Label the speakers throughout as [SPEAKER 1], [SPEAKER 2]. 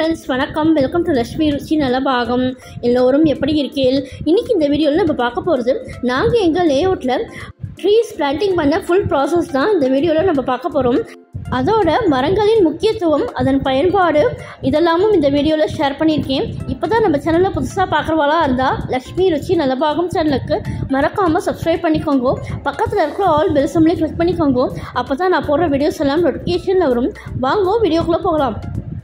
[SPEAKER 1] Friends, வணக்கம். Welcome to Lakshmi Ruchi Nalabagam. எல்லோரும் எப்படி இருக்கீங்க? இன்றைக்கி இந்த வீடியோவில் நம்ம பார்க்க போகிறது, நாங்கள் எங்கள் லேஅவுட்டில் ட்ரீஸ் பிளான்டிங் பண்ண ஃபுல் ப்ராசஸ் தான் இந்த வீடியோவில் நம்ம பார்க்க போகிறோம். அதோட மரங்களின் முக்கியத்துவம், அதன் பயன்பாடு இதெல்லாமும் இந்த வீடியோவில் ஷேர் பண்ணியிருக்கேன். இப்போ தான் நம்ம சேனலில் புதுசாக பார்க்குறவாளா இருந்தால் லட்சுமி ருச்சி நலபாகம் சேனலுக்கு மறக்காமல் சப்ஸ்கிரைப் பண்ணிக்கோங்க. பக்கத்தில் இருக்கிற ஆல் பெல் சிம்பலை கிளிக் பண்ணிக்கோங்க. அப்போ தான் நான் போடுற வீடியோஸ் எல்லாம் நோட்டிஃபிகேஷனில் வரும். வாங்க வீடியோக்குள்ளே போகலாம்.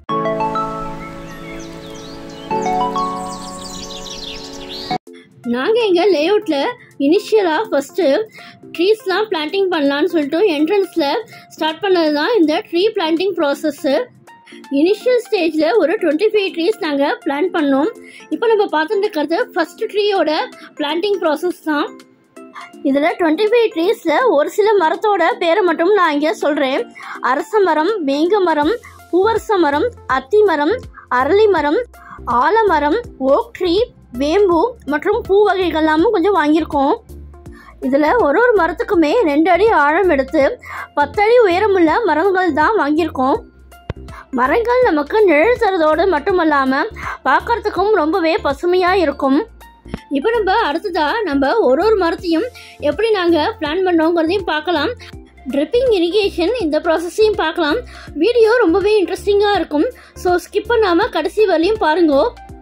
[SPEAKER 1] நாங்கள் எங்கள் லேஅவுட்டில் இனிஷியலாக ஃபஸ்ட்டு ட்ரீஸ்லாம் பிளான்டிங் பண்ணலான்னு சொல்லிட்டு என்ட்ரன்ஸில் ஸ்டார்ட் பண்ணது தான் இந்த ட்ரீ பிளான்டிங் ப்ராசஸ்ஸு. இனிஷியல் ஸ்டேஜில் ஒரு 25 ட்ரீஸ் நாங்கள் பிளான் பண்ணோம். இப்போ நம்ம பார்த்துட்டு இருக்கிறது ஃபஸ்ட்டு ட்ரீயோட பிளான்டிங் ப்ராசஸ் தான். இதில் 25 ட்ரீஸில் ஒரு சில மரத்தோட பேரை மட்டும் நான் இங்கே சொல்கிறேன். அரச மரம், வேங்க மரம், பூவரச மரம், அத்தி மரம், அரளி மரம், ஆலமரம், ஓக் ட்ரீ, வேம்பு மற்றும் பூ வகைகள்லாமும் கொஞ்சம் வாங்கியிருக்கோம். இதில் ஒரு மரத்துக்குமே 2 அடி ஆழம் எடுத்து 10 அடி உயரமுள்ள மரங்கள் தான் வாங்கியிருக்கோம். மரங்கள் நமக்கு நிழல் தரதோடு மட்டுமல்லாமல் பார்க்கறதுக்கும் ரொம்பவே பசுமையாக இருக்கும். இப்போ நம்ம அடுத்ததாக ஒரு மரத்தையும் எப்படி நாங்கள் பிளான் பண்ணோங்கிறதையும் பார்க்கலாம். ட்ரிப்பிங் இரிகேஷன் இந்த ப்ராசஸையும் பார்க்கலாம். வீடியோ ரொம்பவே இன்ட்ரெஸ்டிங்காக இருக்கும். ஸோ ஸ்கிப் பண்ணாமல் கடைசி வரையும் பாருங்கோ.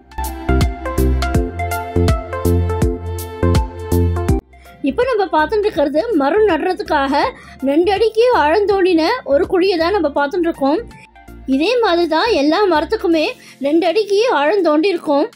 [SPEAKER 1] இப்போ நம்ம பார்த்துட்டு இருக்கிறது மரம் நடுறதுக்காக 2 அடிக்கு ஆழந்தோண்டின ஒரு குழியை தான் நம்ம பார்த்துட்டு இருக்கோம். இதே மாதிரி தான் எல்லா மரத்துக்குமே 2 அடிக்கு ஆழந்தோண்டி இருக்கும்.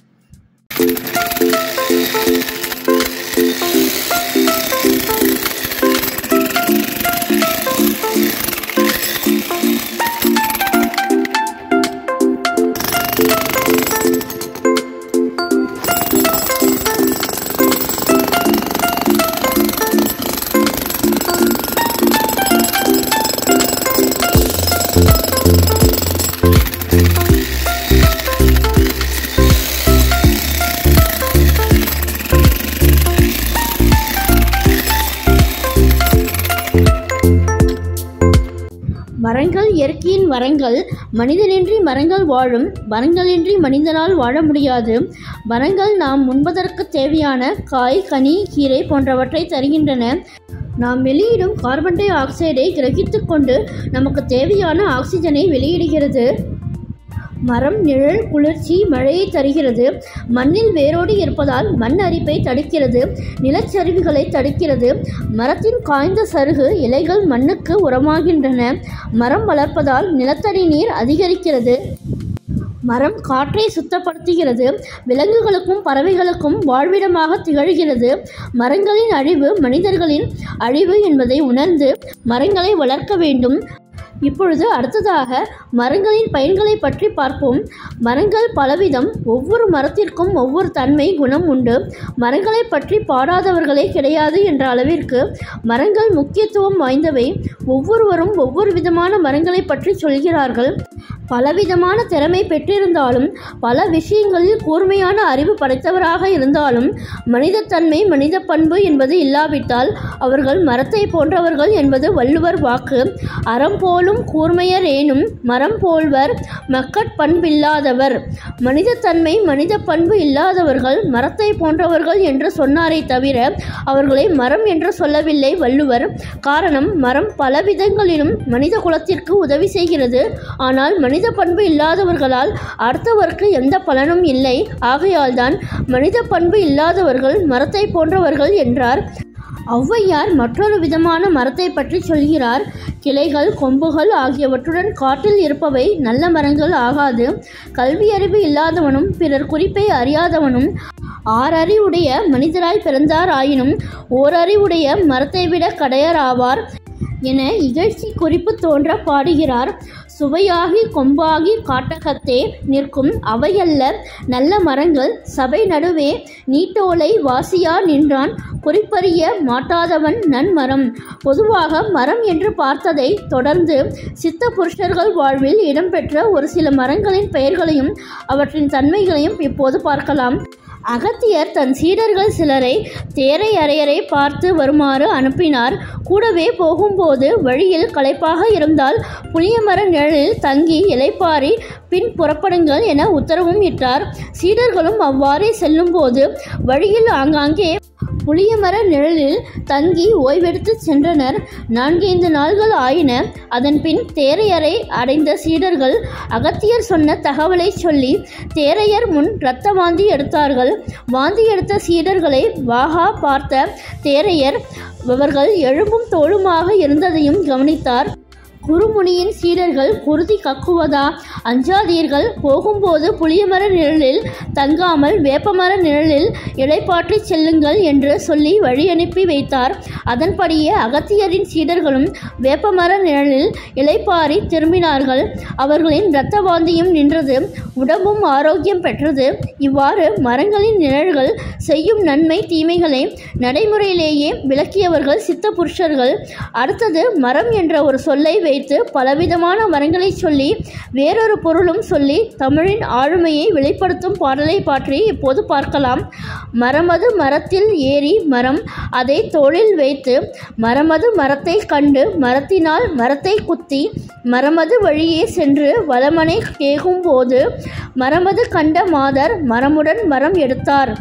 [SPEAKER 1] மரங்கள் இயற்கையின் வரங்கள். மனிதனின்றி மரங்கள் வாழும். மரங்களின்றி மனிதனால் வாழ முடியாது. மரங்கள் நாம் உண்பதற்கு தேவையான காய், கனி, கீரை போன்றவற்றை தருகின்றன. நாம் வெளியிடும் கார்பன் டை ஆக்சைடை கிரகித்து கொண்டு நமக்கு தேவையான ஆக்சிஜனை வெளியிடுகிறது. மரம் நிழல், குளிர்ச்சி, மழையை தருகிறது. மண்ணில் வேரோடு இருப்பதால் மண் அரிப்பை தடுக்கிறது. நிலச்சரிவுகளை தடுக்கிறது. மரத்தின் காய்ந்த சருகு இலைகள் மண்ணுக்கு உரமாகின்றன. மரம் வளர்ப்பதால் நிலத்தடி நீர் அதிகரிக்கிறது. மரம் காற்றை சுத்தப்படுத்துகிறது. விலங்குகளுக்கும் பறவைகளுக்கும் வாழ்விடமாக திகழ்கிறது. மரங்களின் அழிவு மனிதர்களின் அழிவு என்பதை உணர்ந்து மரங்களை வளர்க்க வேண்டும். இப்பொழுது அடுத்ததாக மரங்களின் பயன்களை பற்றி பார்ப்போம். மரங்கள் பலவிதம். ஒவ்வொரு மரத்திற்கும் ஒவ்வொரு தன்மை, குணம் உண்டு. மரங்களை பற்றி பாடாதவர்களே கிடையாது என்ற அளவிற்கு மரங்கள் முக்கியத்துவம் வாய்ந்தவை. ஒவ்வொருவரும் ஒவ்வொரு விதமான மரங்களை பற்றி சொல்கிறார்கள். பலவிதமான திறமை பெற்றிருந்தாலும், பல விஷயங்களில் கூர்மையான அறிவு படைத்தவராக இருந்தாலும், மனிதத்தன்மை, மனித பண்பு என்பது இல்லாவிட்டால் அவர்கள் மரத்தை போன்றவர்கள் என்பது வள்ளுவர் வாக்கு. அறம் போலும் கூர்மையர் ஏனும் மரம் போல்வர் மக்கட் பண்பில்லாதவர். மனிதத்தன்மை, மனித பண்பு இல்லாதவர்கள் மரத்தை போன்றவர்கள் என்று சொன்னாரே தவிர அவர்களை மரம் என்று சொல்லவில்லை வள்ளுவர். காரணம், மரம் பல விதங்களிலும் மனித குலத்திற்கு உதவி செய்கிறது. ஆனால் மனித பண்பு இல்லாதவர்களால் அடுத்தவருக்கு எந்த பலனும் இல்லை. ஆகையால் தான் மனித பண்பு இல்லாதவர்கள் மரத்தை போன்றவர்கள் என்றார். ஔவையார் மற்றொரு விதமான மரத்தை பற்றி சொல்கிறார். கிளைகள், கொம்புகள் ஆகியவற்றுடன் காட்டில் இருப்பவை நல்ல மரங்கள் ஆகாது. கல்வியறிவு இல்லாதவனும் பிறர் குறிப்பை அறியாதவனும் 6 அறிவுடைய மனிதராய் பிறந்தார் ஆயினும் 1 அறிவுடைய மரத்தை விட கடையர் ஆவார் என இகழ்ச்சி குறிப்பு தோன்ற பாடுகிறார். சுவையாகி கொம்பாகி காட்டகத்தே நிற்கும் அவையல்ல நல்ல மரங்கள். சபை நடுவே நீட்டோலை வாசியா நின்றான் குறிப்பறிய மாட்டாதவன் நன்மரம். பொதுவாக மரம் என்று பார்த்ததை தொடர்ந்து சித்த புருஷர்கள் வாழ்வில் இடம்பெற்ற ஒரு சில மரங்களின் பெயர்களையும் அவற்றின் தன்மைகளையும் இப்போது பார்க்கலாம். அகத்தியர் தன் சீடர்கள் சிலரை தேரையரையரை பார்த்து வருமாறு அனுப்பினார். கூடவே போகும்போது வழியில் களைப்பாக இருந்தால் புளியமர நிழலில் தங்கி இளைப்பாரி பின் புறப்படுங்கள் என உத்தரவும் இட்டார். சீடர்களும் அவ்வாறே செல்லும்போது வழியில் ஆங்காங்கே புளியமர நிழலில் தங்கி ஓய்வெடுத்து சென்றனர். 4-5 நாள்கள் ஆயின. அதன் பின் தேரையரை அடைந்த சீடர்கள் அகத்தியர் சொன்ன தகவலை சொல்லி தேரையர் முன் இரத்த வாந்தி எடுத்தார்கள். வாந்தி எடுத்த சீடர்களை வாகா பார்த்த தேரையர் அவர்கள் எழும்பும் தோளுமாக இருந்ததையும் கவனித்தார். குருமுனியின் சீடர்கள் குருதி கக்குவதா? அஞ்சாதீர்கள். போகும்போது புளியமர நிழலில் தங்காமல் வேப்பமர நிழலில் இளைப்பாற்றி செல்லுங்கள் என்று சொல்லி வழி அனுப்பி வைத்தார். அதன்படியே அகத்தியரின் சீடர்களும் வேப்பமர நிழலில் இளைப்பாரி திரும்பினார்கள். அவர்களின் இரத்த வாந்தியும் நின்றது, உடம்பும் ஆரோக்கியம் பெற்றது. இவ்வாறு மரங்களின் நிழல்கள் செய்யும் நன்மை தீமைகளை நடைமுறையிலேயே விளக்கியவர்கள் சித்த புருஷர்கள். அடுத்தது மரம் என்ற ஒரு சொல்லை வைத்து பலவிதமான மரங்களை சொல்லி வேறொரு பொருளும் சொல்லி தமிழின் ஆளுமையை வெளிப்படுத்தும் பாடலை பற்றி இப்போது பார்க்கலாம். மரமது மரத்தில் ஏறி மரம் அதை தோளில் வைத்து மரமது மரத்தை கண்டு மரத்தினால் மரத்தை குத்தி மரமது வழியே சென்று வளமனை கேகும் போது மரமது கண்ட மாதர் மரமுடன் மரம் எடுத்தார்.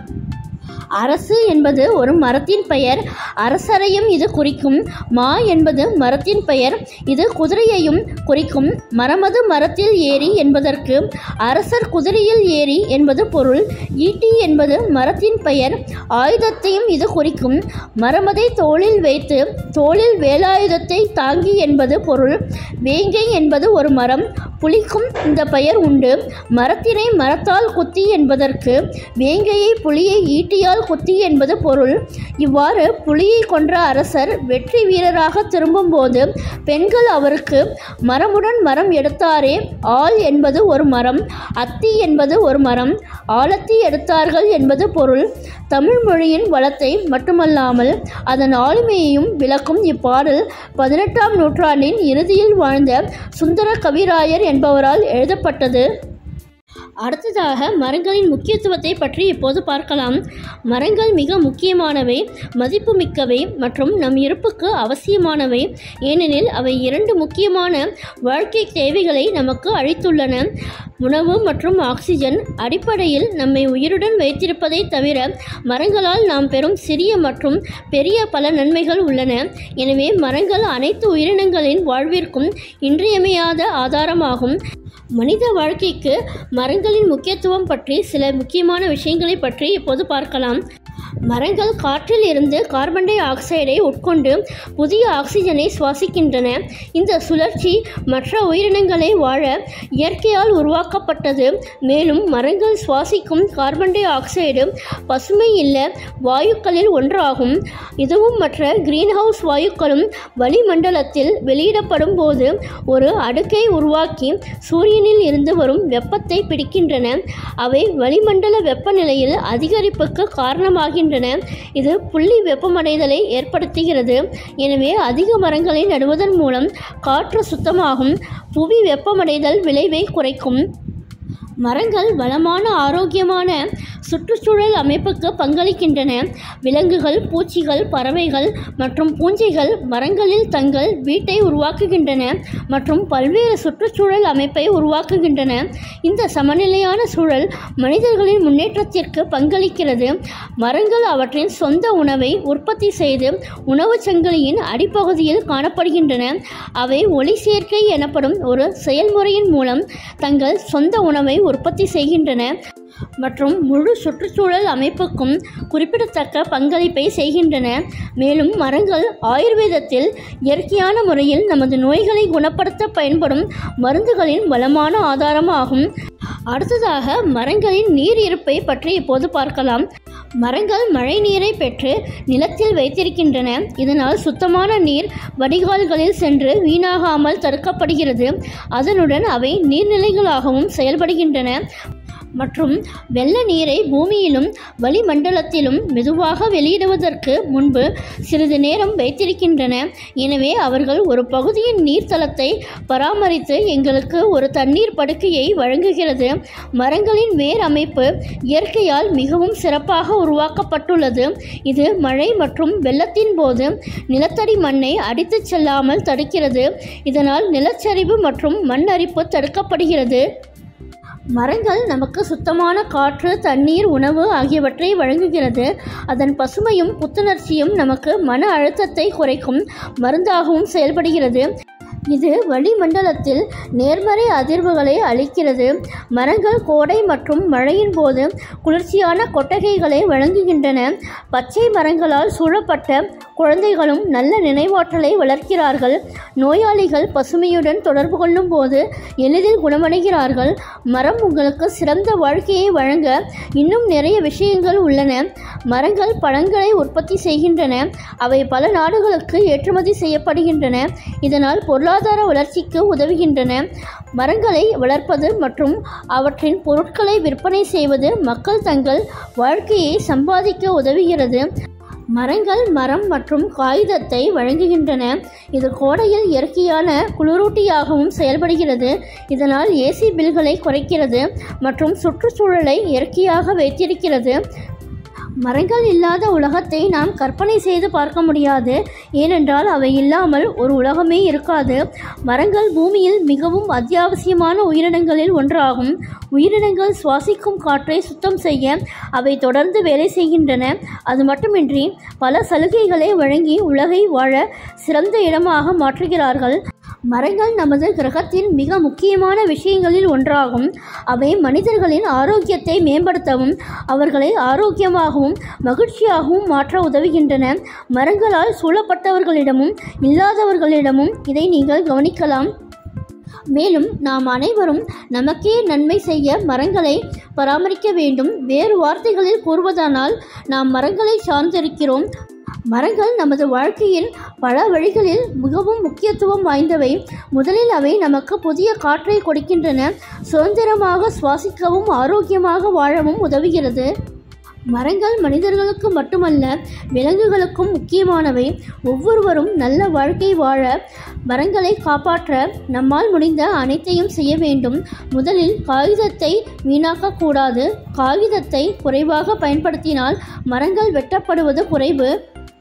[SPEAKER 1] அரசு என்பது ஒரு மரத்தின் பெயர். அரசரையும் இது குறிக்கும். மா என்பது மரத்தின் பெயர். இது குதிரையையும் குறிக்கும். மரமது மரத்தில் ஏறி என்பதற்கு அரசர் குதிரையில் ஏறி என்பது பொருள். ஈட்டி என்பது மரத்தின் பெயர். ஆயுதத்தையும் இது குறிக்கும். மரமதை தோளில் வைத்து தோளில் வேலாயுதத்தை தாங்கி என்பது பொருள். வேங்கை என்பது ஒரு மரம். புலிக்கும் இந்த பெயர் உண்டு. மரத்தினை மரத்தால் குத்தி என்பதற்கு வேங்கையை புலியை ஈட்டியால் குத்தி என்பது பொருள். இவ்வாறு புலியை கொன்ற அரசர் வெற்றி வீரராக திரும்பும்போது பெண்கள் அவருக்கு மரமுடன் மரம் எடுத்தாரே. ஆள் என்பது ஒரு மரம். அத்தி என்பது ஒரு மரம். ஆலத்தி எடுத்தார்கள் என்பது பொருள். தமிழ் மொழியின் வளத்தை மட்டுமல்லாமல் அதன் ஆளுமையையும் விளக்கும் இப்பாடல் 18ஆம் நூற்றாண்டின் இறுதியில் வாழ்ந்த சுந்தர கவிராயர் என்பவரால் எழுதப்பட்டது. அடுத்ததாக மரங்களின் முக்கியத்துவத்தை பற்றி இப்போது பார்க்கலாம். மரங்கள் மிக முக்கியமானவை, மதிப்புமிக்கவை மற்றும் நம் இருப்புக்கு அவசியமானவை. ஏனெனில் அவை 2 முக்கியமான வாழ்க்கை தேவைகளை நமக்கு அளித்துள்ளன. உணவு மற்றும் ஆக்சிஜன். அடிப்படையில் நம்மை உயிருடன் வைத்திருப்பதை தவிர மரங்களால் நாம் பெறும் சிறிய மற்றும் பெரிய பல நன்மைகள் உள்ளன. எனவே மரங்கள் அனைத்து உயிரினங்களின் வாழ்விற்கும் இன்றியமையாத ஆதாரமாகும். மனித வாழ்க்கைக்கு மரங்களின் முக்கியத்துவம் பற்றி சில முக்கியமான விஷயங்களை பற்றி இப்போது பார்க்கலாம். மரங்கள் காற்றில் இருந்து கார்பன் டை ஆக்சைடை உட்கொண்டு புதிய ஆக்சிஜனை சுவாசிக்கின்றன. இந்த சுழற்சி மற்ற உயிரினங்களை வாழ இயற்கையால் உருவாக்கப்பட்டது. மேலும் மரங்கள் சுவாசிக்கும் கார்பன் டை ஆக்சைடு பசுமை இல்ல வாயுக்களில் ஒன்றாகும். இதுவும் மற்ற கிரீன்ஹவுஸ் வாயுக்களும் வளிமண்டலத்தில் வெளியிடப்படும் போது ஒரு அடுக்கை உருவாக்கி சூரியனில் இருந்து வரும் வெப்பத்தை பிடிக்கின்றன. அவை வளிமண்டல வெப்பநிலையில் அதிகரிப்புக்கு காரணமாகின்றன. இது புள்ளி வெப்பமடைதலை ஏற்படுத்துகிறது. எனவே அதிக மரங்களை நடுவதன் மூலம் காற்று சுத்தமாகும். புவி வெப்பமடைதல் விளைவை குறைக்கும். மரங்கள் வளமான ஆரோக்கியமான சுற்றுச்சூழல் அமைப்புக்கு பங்களிக்கின்றன. விலங்குகள், பூச்சிகள், பறவைகள் மற்றும் பூஞ்சைகள் மரங்களில் தங்கள் வீட்டை உருவாக்குகின்றன மற்றும் பல்வேறு சுற்றுச்சூழல் அமைப்பை உருவாக்குகின்றன. இந்த சமநிலையான சூழல் மனிதர்களின் முன்னேற்றத்திற்கு பங்களிக்கிறது. மரங்கள் அவற்றின் சொந்த உணவை உற்பத்தி செய்து உணவுச் சங்கிலியின் அடிப்பகுதியில் காணப்படுகின்றன. அவை ஒளி சேர்க்கை எனப்படும் ஒரு செயல்முறையின் மூலம் தங்கள் சொந்த உணவை உற்பத்தி செய்கின்றன மற்றும் முழு சுற்றுச்சூழல் அமைப்புக்கும் குறிப்பிடத்தக்க பங்களிப்பை செய்கின்றன. மேலும் மரங்கள் ஆயுர்வேதத்தில் இயற்கையான முறையில் நமது நோய்களை குணப்படுத்த பயன்படும் மருந்துகளின் வளமான ஆதாரமாகும். அடுத்ததாக மரங்களின் நீர் இருப்பை பற்றி இப்போது பார்க்கலாம். மரங்கள் மழை நீரை பெற்று நிலத்தில் வைத்திருக்கின்றன. இதனால் சுத்தமான நீர் வடிகால்களில் சென்று வீணாகாமல் தடுக்கப்படுகிறது. அதனுடன் அவை நீர்நிலைகளாகவும் செயல்படுகின்றன. மற்றும் வெள்ள நீரை பூமியிலும் வளிமண்டலத்திலும் மெதுவாக வெளியிடுவதற்கு முன்பு சிறிது நேரம் வைத்திருக்கின்றன. எனவே அவர்கள் ஒரு பகுதியின் நீர்த்தளத்தை பராமரித்து எங்களுக்கு ஒரு தண்ணீர் படுக்கையை வழங்குகிறது. மரங்களின் வேர் அமைப்பு இயற்கையால் மிகவும் சிறப்பாக உருவாக்கப்பட்டுள்ளது. இது மழை மற்றும் வெள்ளத்தின் போது நிலத்தடி மண்ணை அடித்துச் செல்லாமல் தடுக்கிறது. இதனால் நிலச்சரிவு மற்றும் மண் அரிப்பு தடுக்கப்படுகிறது. மரங்கள் நமக்கு சுத்தமான காற்று, தண்ணீர், உணவு ஆகியவற்றை வழங்குகிறது. அதன் பசுமையும் புத்துணர்ச்சியும் நமக்கு மன அழுத்தத்தை குறைக்கும் மருந்தாகவும் செயல்படுகிறது. இது வளிமண்டலத்தில் நேர்மறை அதிர்வுகளை அளிக்கிறது. மரங்கள் கோடை மற்றும் மழையின் போது குளிர்ச்சியான கொட்டகைகளை வழங்குகின்றன. பச்சை மரங்களால் சூழப்பட்ட குழந்தைகளும் நல்ல நினைவாற்றலை வளர்க்கிறார்கள். நோயாளிகள் பசுமையுடன் தொடர்பு கொள்ளும் போது எளிதில் குணமடைகிறார்கள். மரம் உங்களுக்கு சிறந்த வாழ்க்கையை வழங்க இன்னும் நிறைய விஷயங்கள் உள்ளன. மரங்கள் பழங்களை உற்பத்தி செய்கின்றன. அவை பல நாடுகளுக்கு ஏற்றுமதி செய்யப்படுகின்றன. இதனால் பொருளாதார வளர்ச்சிக்கு உதவுகின்றன. மரங்களை வளர்ப்பது மற்றும் அவற்றின் பொருட்களை விற்பனை செய்வது மக்கள் தங்கள் வாழ்க்கையை சம்பாதிக்க உதவுகிறது. மரங்கள் மரம் மற்றும் காகிதத்தை வழங்குகின்றன. இது கோடையில் இயற்கையான குளிரூட்டியாகவும் செயல்படுகிறது. இதனால் ஏசி பில்களை குறைக்கிறது மற்றும் சுற்றுச்சூழலை இயற்கையாக வைத்திருக்கிறது. மரங்கள் இல்லாத உலகத்தை நாம் கற்பனை செய்து பார்க்க முடியாது. ஏனென்றால் அவை இல்லாமல் ஒரு உலகமே இருக்காது. மரங்கள் பூமியில் மிகவும் அத்தியாவசியமான உயிரினங்களில் ஒன்றாகும். உயிரினங்கள் சுவாசிக்கும் காற்றை சுத்தம் செய்ய அவை தொடர்ந்து வேலை செய்கின்றன. அது மட்டுமின்றி பல சலுகைகளை வழங்கி உலகை வாழ சிறந்த இடமாக மாற்றுகிறார்கள். மரங்கள் நமது கிரகத்தின் மிக முக்கியமான விஷயங்களில் ஒன்றாகும். அவை மனிதர்களின் ஆரோக்கியத்தை மேம்படுத்தவும் அவர்களை ஆரோக்கியமாகவும் மகிழ்ச்சியாகவும் மாற்ற உதவுகின்றன. மரங்களால் சூழப்பட்டவர்களிடமும் இல்லாதவர்களிடமும் இதை நீங்கள் கவனிக்கலாம். மேலும் நாம் அனைவரும் நமக்கே நன்மை செய்ய மரங்களை பராமரிக்க வேண்டும். வேறு வார்த்தைகளில் கூறுவதானால் நாம் மரங்களை சார்ந்திருக்கிறோம். மரங்கள் நமது வாழ்க்கையின் பல வழிகளில் மிகவும் முக்கியத்துவம் வாய்ந்தவை. முதலில் அவை நமக்கு புதிய காற்றை கொடுக்கின்றன. சுதந்திரமாக சுவாசிக்கவும் ஆரோக்கியமாக வாழவும் உதவுகிறது. மரங்கள் மனிதர்களுக்கு மட்டுமல்ல, விலங்குகளுக்கும் முக்கியமானவை. ஒவ்வொருவரும் நல்ல வாழ்க்கை வாழ மரங்களை காப்பாற்ற நம்மால் முடிந்த அனைத்தையும் செய்ய வேண்டும். முதலில் காகிதத்தை வீணாக்கக்கூடாது. காகிதத்தை குறைவாக பயன்படுத்தினால் மரங்கள் வெட்டப்படுவது குறைவு.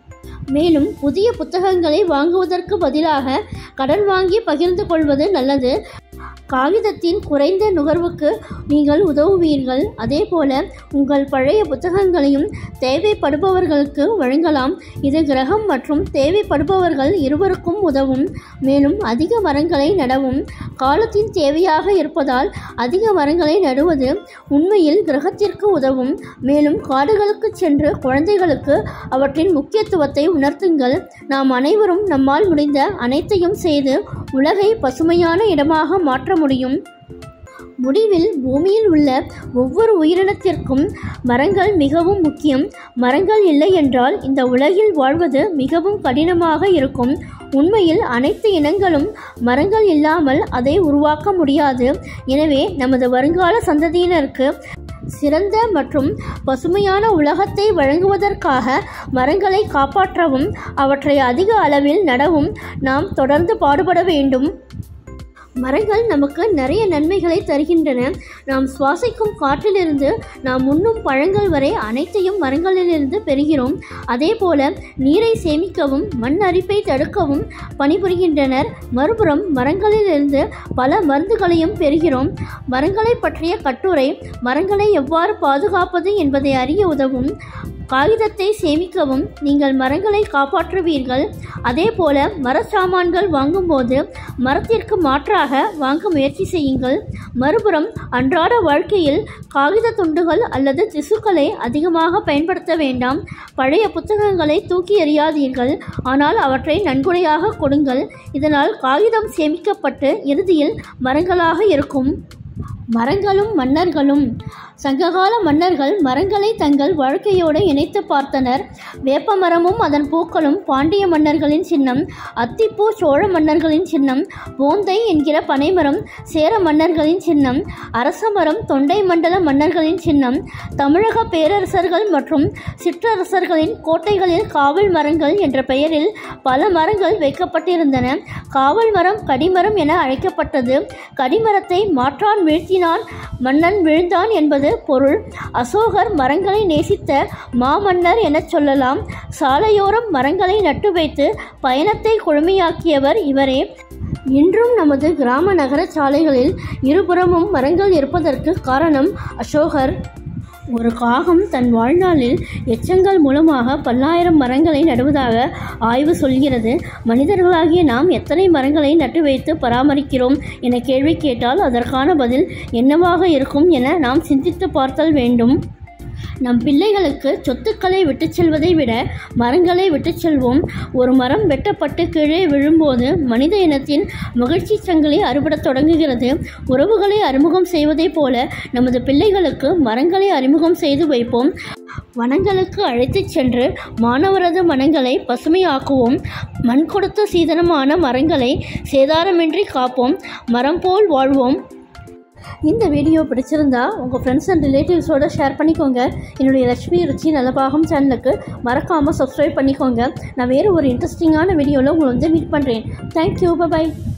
[SPEAKER 1] மேலும் புதிய புத்தகங்களை வாங்குவதற்கு பதிலாக கடன் வாங்கி பகிர்ந்து கொள்வது நல்லது. காகிதத்தின் குறைந்த நுகர்வுக்கு நீங்கள் உதவுவீர்கள். அதேபோல உங்கள் பழைய புத்தகங்களையும் தேவைப்படுபவர்களுக்கு வழங்கலாம். இது கிரகம் மற்றும் தேவைப்படுபவர்கள் இருவருக்கும் உதவும். மேலும் அதிக மரங்களை நடவும். காலத்தின் தேவையாக இருப்பதால் அதிக மரங்களை நடுவது உண்மையில் கிரகத்திற்கு உதவும். மேலும் காடுகளுக்கு சென்று குழந்தைகளுக்கு அவற்றின் முக்கியத்துவத்தை உணர்த்துங்கள். நாம் அனைவரும் நம்மால் முடிந்த அனைத்தையும் செய்து உலகை பசுமையான இடமாக மாற்ற முடியும். முடிவில் பூமியில் உள்ள ஒவ்வொரு உயிரினத்திற்கும் மரங்கள் மிகவும் முக்கியம். மரங்கள் இல்லை என்றால் இந்த உலகில் வாழ்வது மிகவும் கடினமாக இருக்கும். உண்மையில் அனைத்து இனங்களும் மரங்கள் இல்லாமல் அதை உருவாக்க முடியாது. எனவே நமது வருங்கால சந்ததியினருக்கு சிறந்த மற்றும் பசுமையான உலகத்தை வழங்குவதற்காக மரங்களை காப்பாற்றவும் அவற்றை அதிக அளவில் நடவும் நாம் தொடர்ந்து பாடுபட வேண்டும். மரங்கள் நமக்கு நிறைய நன்மைகளை தருகின்றன. நாம் சுவாசிக்கும் காற்றிலிருந்து நாம் உண்ணும் பழங்கள் வரை அனைத்தையும் மரங்களிலிருந்து பெறுகிறோம். அதேபோல நீரை சேமிக்கவும் மண் அரிப்பை தடுக்கவும் பணிபுரிகின்றனர். மறுபுறம் மரங்களிலிருந்து பல மருந்துகளையும் பெறுகிறோம். மரங்களை பற்றிய கட்டுரை மரங்களை எவ்வாறு பாதுகாப்பது என்பதை அறிய உதவும். காகிதத்தை சேமிக்கவும் நீங்கள் மரங்களை காப்பாற்றுவீர்கள். அதேபோல மரச்சாமான்கள் வாங்கும்போது மரத்திற்கு மாற்றாக வாங்க முயற்சி செய்யுங்கள். மறுபுறம் அன்றாட வாழ்க்கையில் காகித துண்டுகள் அல்லது திசுக்களை அதிகமாக பயன்படுத்த வேண்டாம். பழைய புத்தகங்களை தூக்கி எறியாதீர்கள், ஆனால் அவற்றை நன்கொடையாக கொடுங்கள். இதனால் காகிதம் சேமிக்கப்பட்டு இறுதியில் மரங்களாக இருக்கும். மரங்களும் மன்னர்களும். சங்ககால மன்னர்கள் மரங்களை தங்கள் வாழ்க்கையோடு இணைத்து பார்த்தனர். வேப்ப மரமும் அதன் பூக்களும் பாண்டிய மன்னர்களின் சின்னம், அத்திப்பூ சோழ மன்னர்களின் சின்னம், போந்தை என்கிற பனைமரம் சேர மன்னர்களின் சின்னம், அரச மரம் தொண்டை மண்டல மன்னர்களின் சின்னம். தமிழக பேரரசர்கள் மற்றும் சிற்றரசர்களின் கோட்டைகளில் காவல் மரங்கள் என்ற பெயரில் பல மரங்கள் வைக்கப்பட்டிருந்தன. காவல் மரம் கடிமரம் என அழைக்கப்பட்டது. கடிமரத்தை மாற்றான் வீழ்த்தினான் மன்னன் வீழ்ந்தான் என்பது பொருள். அசோகர் மரங்களை நேசித்த மாமன்னர் எனச் சொல்லலாம். சாலையோரம் மரங்களை நட்டு வைத்து பயணத்தை குழுமையாக்கியவர் இவரே. இன்றும் நமது கிராம நகர சாலைகளில் இருபுறமும் மரங்கள் இருப்பதற்கு காரணம் அசோகர். ஒரு காகம் தன் வாழ்நாளில் எச்சங்கள் மூலமாக 10,000 மரங்களை நடுவதாக ஆய்வு சொல்கிறது. மனிதர்களாகிய நாம் எத்தனை மரங்களை நட்டு வைத்து பராமரிக்கிறோம் என கேள்வி கேட்டால் அதற்கான பதில் என்னவாக இருக்கும் என நாம் சிந்தித்து பார்த்தல் வேண்டும். நம் பிள்ளைகளுக்கு சொத்துக்களை விட்டுச் செல்வதை விட மரங்களை விட்டுச் செல்வோம். ஒரு மரம் வெட்டப்பட்டு கீழே விழும்போது மனித இனத்தின் மகிழ்ச்சி சங்கிலி அறுபடத் தொடங்குகிறது. உறவுகளை அறிமுகம் செய்வதைப் போல நமது பிள்ளைகளுக்கு மரங்களை அறிமுகம் செய்து வைப்போம். வனங்களுக்கு அழைத்துச் சென்று மாணவரது மனங்களை பசுமையாக்குவோம். மண் கொடுத்த சீதனமான மரங்களை சேதாரமின்றி காப்போம். மரம் போல் வாழ்வோம். இந்த வீடியோ பிடிச்சிருந்தா உங்கள் ஃப்ரெண்ட்ஸ் அண்ட் ரிலேட்டிவ்ஸோடு ஷேர் பண்ணிக்கோங்க. என்னுடைய லட்சுமி ருச்சி நலபாகம் சேனலுக்கு மறக்காமல் சப்ஸ்கிரைப் பண்ணிக்கோங்க. நான் வேறு ஒரு இன்ட்ரெஸ்டிங்கான வீடியோவில் உங்களை மீட் பண்ணுறேன். Thank you, by.